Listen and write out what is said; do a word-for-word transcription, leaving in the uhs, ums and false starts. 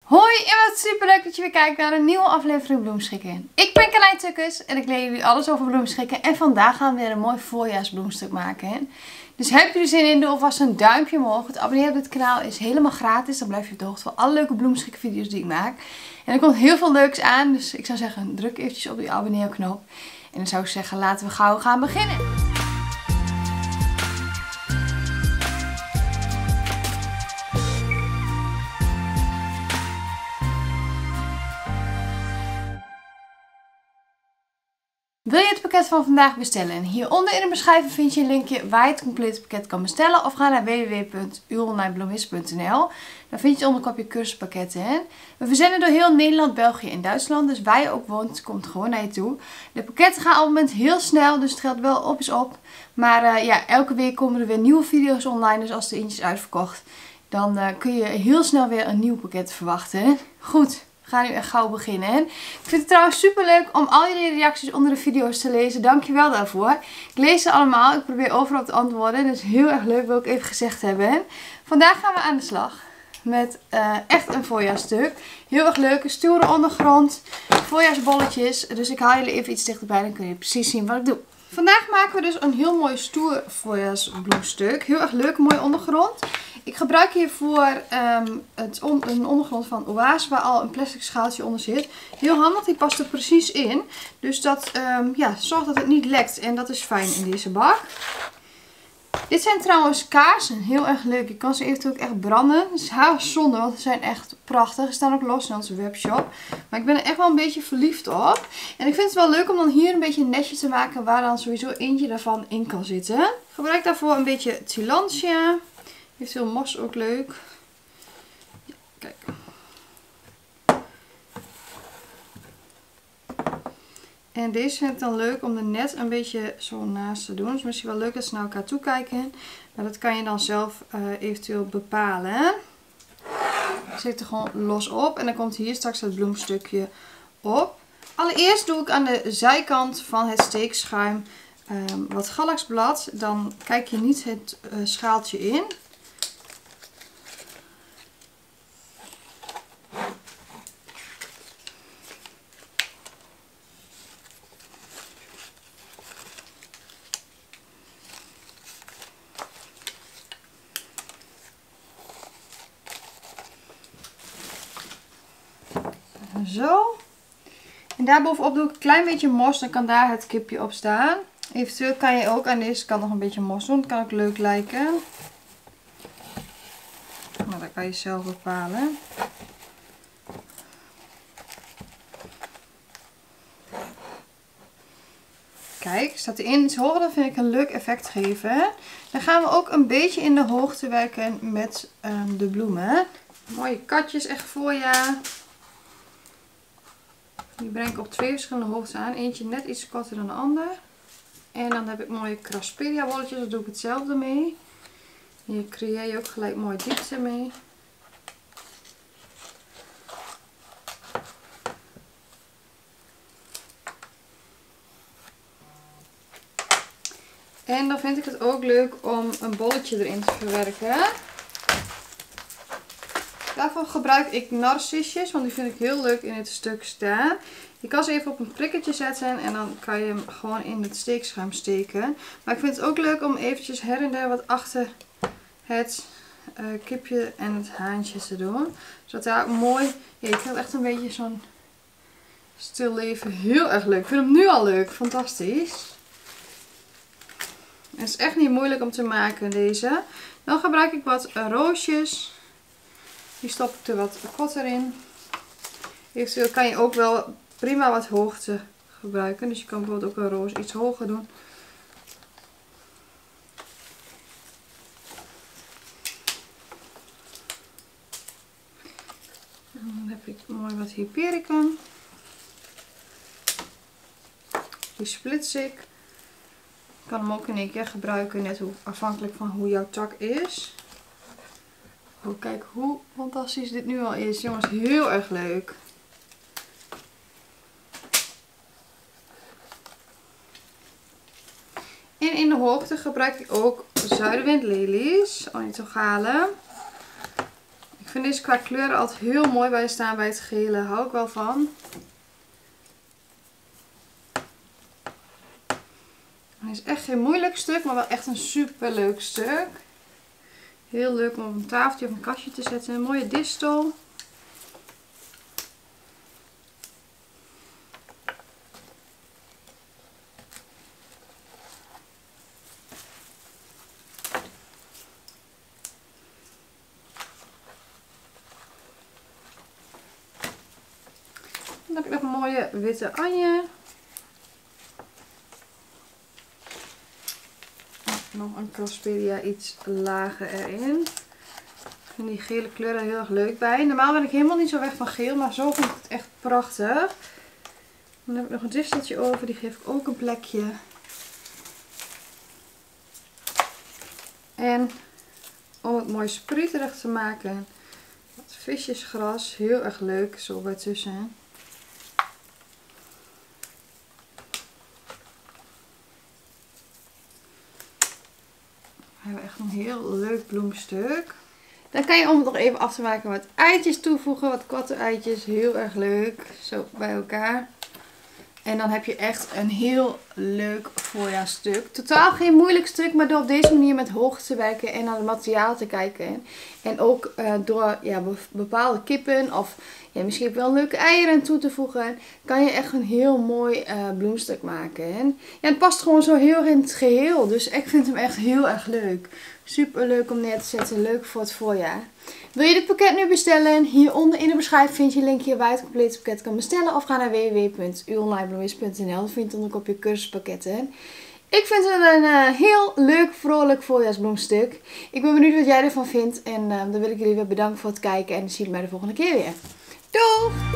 Hoi en wat super leuk dat je weer kijkt naar een nieuwe aflevering Bloemschikken. Ik ben Carlijn Tukkers en ik leer jullie alles over bloemschikken. En vandaag gaan we weer een mooi voorjaarsbloemstuk maken. Dus heb je er zin in, doe alvast een duimpje omhoog. Het abonneren op dit kanaal is helemaal gratis. Dan blijf je op de hoogte van alle leuke bloemschikken video's die ik maak. En er komt heel veel leuks aan. Dus ik zou zeggen, druk eventjes op die abonneerknop. En dan zou ik zeggen, laten we gauw gaan beginnen. Wil je het pakket van vandaag bestellen? Hieronder in de beschrijving vind je een linkje waar je het complete pakket kan bestellen. Of ga naar w w w punt uw online bloemist punt n l. Dan vind je onder kopje cursuspakketten. Hè? We verzenden door heel Nederland, België en Duitsland. Dus waar je ook woont, komt gewoon naar je toe. De pakketten gaan op het moment heel snel, dus het geldt wel op is op. Maar uh, ja, elke week komen er weer nieuwe video's online. Dus als de eentje is uitverkocht, dan uh, kun je heel snel weer een nieuw pakket verwachten. Hè? Goed. We gaan nu echt gauw beginnen. Ik vind het trouwens super leuk om al jullie reacties onder de video's te lezen. Dankjewel daarvoor. Ik lees ze allemaal. Ik probeer overal te antwoorden. Dus heel erg leuk, wil ik even gezegd hebben. Vandaag gaan we aan de slag met uh, echt een voorjaarsstuk. Heel erg leuk. Een stoere ondergrond. Voorjaarsbolletjes. Dus ik haal jullie even iets dichterbij. Dan kun je precies zien wat ik doe. Vandaag maken we dus een heel mooi stoer voorjaarsbloemstuk. Heel erg leuk, mooie ondergrond. Ik gebruik hiervoor um, het on een ondergrond van Oase waar al een plastic schaaltje onder zit. Heel handig, die past er precies in. Dus dat um, ja, zorgt dat het niet lekt en dat is fijn in deze bak. Dit zijn trouwens kaarsen, heel erg leuk. Je kan ze eventueel ook echt branden. Het is haar zonde, want ze zijn echt prachtig. Ze staan ook los in onze webshop. Maar ik ben er echt wel een beetje verliefd op. En ik vind het wel leuk om dan hier een beetje een netje te maken waar dan sowieso eentje daarvan in kan zitten. Ik gebruik daarvoor een beetje Tillandsia. Heeft veel mos ook leuk. Ja, kijk. En deze vind ik dan leuk om er net een beetje zo naast te doen. Het is misschien wel leuk dat ze naar elkaar toe kijken. Maar dat kan je dan zelf uh, eventueel bepalen. Ik zet er gewoon los op. En dan komt hier straks het bloemstukje op. Allereerst doe ik aan de zijkant van het steekschuim um, wat galaxblad. Dan kijk je niet het uh, schaaltje in. Zo. En daarbovenop doe ik een klein beetje mos. Dan kan daar het kipje op staan. Eventueel kan je ook aan deze kant nog een beetje mos doen. Dat kan ook leuk lijken. Maar dat kan je zelf bepalen. Kijk, staat erin. Iets hoger, dat vind ik een leuk effect geven. Dan gaan we ook een beetje in de hoogte werken met um, de bloemen. Mooie katjes, echt voorjaar. Die breng ik op twee verschillende hoogtes aan. Eentje net iets korter dan de ander. En dan heb ik mooie Craspedia bolletjes. Daar doe ik hetzelfde mee. Hier creëer je ook gelijk mooi diepte mee. En dan vind ik het ook leuk om een bolletje erin te verwerken. Daarvoor gebruik ik narcisjes, want die vind ik heel leuk in het stuk staan. Je kan ze even op een prikketje zetten en dan kan je hem gewoon in het steekschuim steken. Maar ik vind het ook leuk om eventjes her en der wat achter het uh, kipje en het haantje te doen. Zodat daar mooi, ja, je krijgt echt een beetje zo'n stil leven. Heel erg leuk. Ik vind hem nu al leuk. Fantastisch. Het is echt niet moeilijk om te maken deze. Dan gebruik ik wat roosjes. Die stop ik er wat korter in. Eventueel kan je ook wel prima wat hoogte gebruiken. Dus je kan bijvoorbeeld ook een roos iets hoger doen. En dan heb ik mooi wat hypericum. Die splits ik. Ik kan hem ook in één keer gebruiken, net hoe, afhankelijk van hoe jouw tak is. Oh, kijk hoe fantastisch dit nu al is. Jongens, heel erg leuk. En in de hoogte gebruik ik ook zuidenwindlelies. Ornithogalen. Ik Ik vind deze qua kleuren altijd heel mooi bij staan bij het gele. Daar hou ik wel van. Het is echt geen moeilijk stuk, maar wel echt een super leuk stuk. Heel leuk om op een tafeltje of een kastje te zetten. Een mooie distel. Dan heb ik nog een mooie witte anje. Nog een Crospedia iets lager erin. Ik vind die gele kleur er heel erg leuk bij. Normaal ben ik helemaal niet zo weg van geel, maar zo vind ik het echt prachtig. Dan heb ik nog een disteltje over, die geef ik ook een plekje. En om het mooi spruiterig te maken, wat visjesgras, heel erg leuk zo bij tussen. We hebben echt een heel leuk bloemstuk. Dan kan je om het nog even af te maken wat eitjes toevoegen. Wat katteneitjes. Heel erg leuk. Zo bij elkaar. En dan heb je echt een heel leuk voorjaarstuk. Totaal geen moeilijk stuk. Maar door op deze manier met hoogte te werken. En naar het materiaal te kijken. En ook uh, door ja, bepaalde kippen. Of ja, misschien wel leuke eieren toe te voegen. Kan je echt een heel mooi uh, bloemstuk maken. En ja, het past gewoon zo heel in het geheel. Dus ik vind hem echt heel erg leuk. Super leuk om neer te zetten. Leuk voor het voorjaar. Wil je dit pakket nu bestellen? Hieronder in de beschrijving vind je een linkje waar je het complete pakket kan bestellen. Of ga naar w w w punt u online bloemist punt n l. Dan vind je dan ook op je cursuspakketten. Ik vind het een uh, heel leuk, vrolijk voorjaarsbloemstuk. Ik ben benieuwd wat jij ervan vindt. En uh, dan wil ik jullie weer bedanken voor het kijken. En dan zie ik mij de volgende keer weer. Doei!